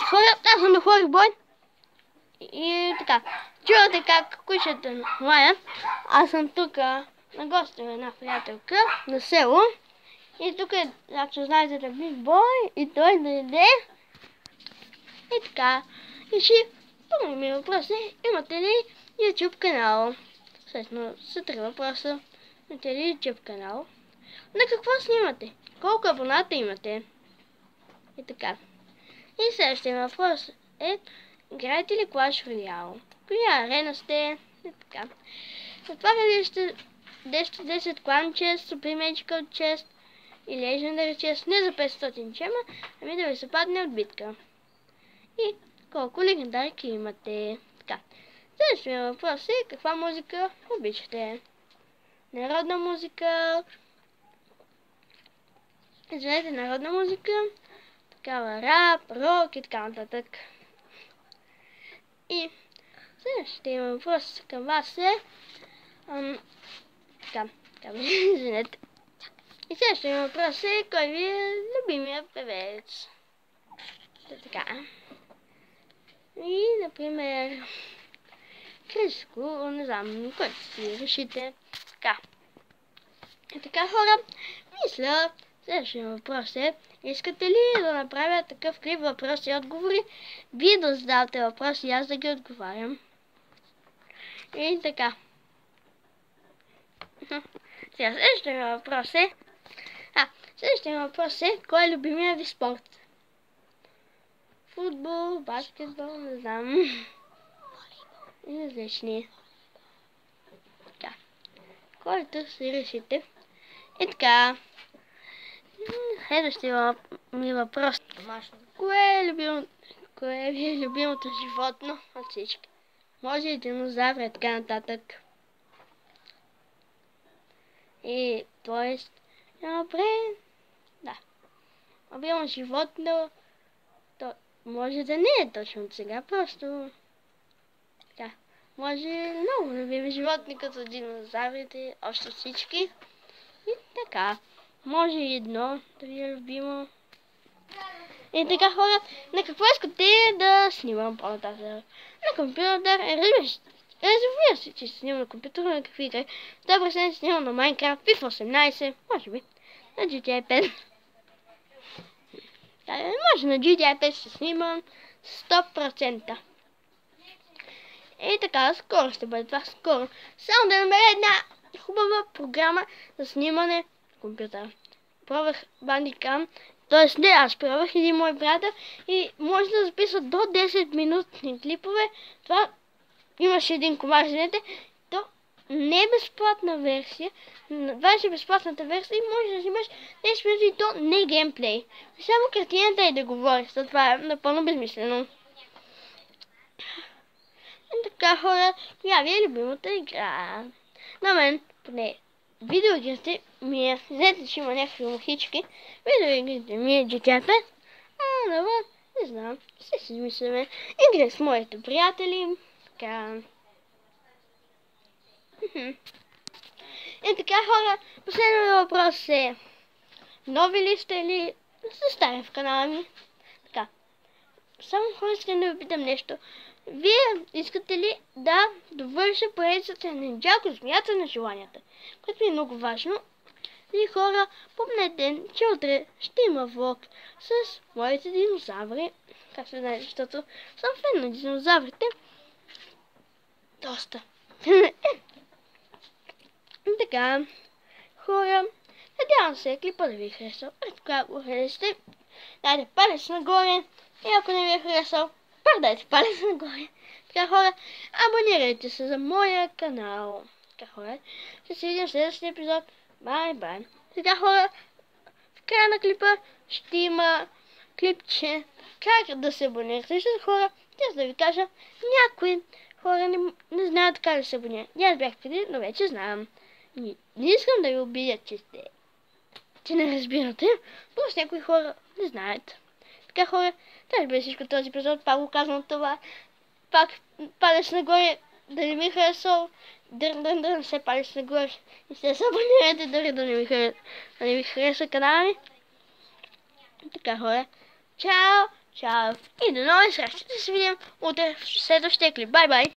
хора, аз съм Духлори Бой. И така, чувате как кучета лаят. Аз съм тук на гости на една приятелка на село. И тук е, ако знаете, да Биг Бой и той да иде. И така. И ще първо ми въпрос е, имате ли YouTube канал? Всъщност са 3 въпроса. Имате ли YouTube канал? На какво снимате? Колко абоната имате? И така. И следващия въпрос е, играете ли Clash Royale? Коя арена сте? И така. Затваря ли сте 10 Clan Chest, Supreme Magical Chest и Legendary Chest не за 500 чема, ами да ви се падне от битка. И колко легендарки имате? Така. Следващия въпрос е, каква музика обичате? Народна музика. Извинете, народна музика. Такава рап, рок и така нататък. И следващия въпрос към вас е... извинете. И следващия въпрос е, кой ви е любимия певец? Така. И, например, Криско, не знам, който си решите. Така. И така, хора, мисля, следващия въпрос е, искате ли да направя такъв клип въпроси и отговори? Вие да задавате въпроси и аз да ги отговарям. И така. Сега, следващия въпрос е... следващия въпрос е, кой е любимия ви спорт? Футбол, баскетбол, не знам. И различни. Така. Който си решите. И така. Следващия ми въпрос. Кое ви е любимото животно от всички? Може и динозаври и така нататък. И, т.е. добре. Да. Любимо животно, то може да не е точно от сега, просто така. Може много любими животни, като динозаврите, още всички. И така. Може и едно да ви е любимо. И така, хора, на какво искате да снимам по-нататък? На компютър, разбира се, че снимам на компютър, на какви игри. Добре се снимам на Minecraft, FIFA 18, може би, на GTA 5. Може на GTA 5 ще снимам 100%. И така, скоро ще бъде това, скоро. Само да намеря една хубава програма за снимане на компютъра. Пробвах Bandicam, т.е. не, аз пробвах един мой приятел и може да записва до 10 минутни клипове. Това имаше един комар, знаете, то не е безплатна версия. Това е безплатната версия и може да снимаш 10 минути и то не геймплей. Само картината и да говориш, това е напълно безмислено. И така, хора, коя ви е любимата игра? На мен, поне видеоигрите ми е, знаете, че има някакви мухички. Видеоигрите ми е GTA 5. Навън, не знам, ще си измисляме. Игри с моите приятели. Така. И така, хора, последният въпрос е, нови ли сте или сте стари в канала ми? Така. Само хора, искам да ви питам нещо. Вие искате ли да довърша поредицата на Ninjago змията на желанията? Което ми е много важно. И хора, помнете, че утре ще има влог с моите динозаври. Как се знае, защото съм фен на динозаврите. Доста. И така, хора, надявам се клипа да ви е харесал. Когато го харесате, дайте палец нагоре. И ако не ви е харесал, пак дайте палец нагоре. Така, хора, абонирайте се за моя канал. Така, хора, ще се видим в следващия епизод. Бай-бай. Така, хора, в края на клипа ще има клипче как да се абонирате. Защото, хора, трябва да ви кажа, някои хора не знаят как да се абонират. Аз бях преди, но вече знам. Не искам да ви обидя, че не разбирате. Просто някои хора не знаят. Така, хора, това беше всичко този епизод. Пак го казвам това. Пак палец нагоре, да не ми харесал. Дърн, все палец нагоре. И се абонирайте, дори да не ви хареса канала ми. Така, хора. Чао! Чао! И до нови срещи. Да се видим утре в следващия клип. Бай-бай!